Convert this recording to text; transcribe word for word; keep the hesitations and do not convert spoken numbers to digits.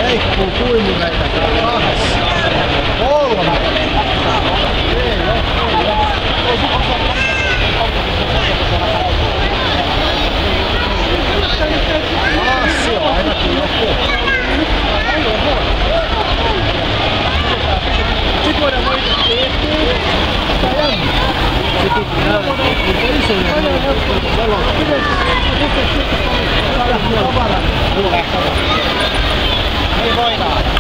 leikkuu kuimureita. Kaksi. Kolme. Assi on ainakin joku. Sitten voidaan valita tehtyä. Sitä jännä. Sitten pitää isoja valoja. Ei voidaan.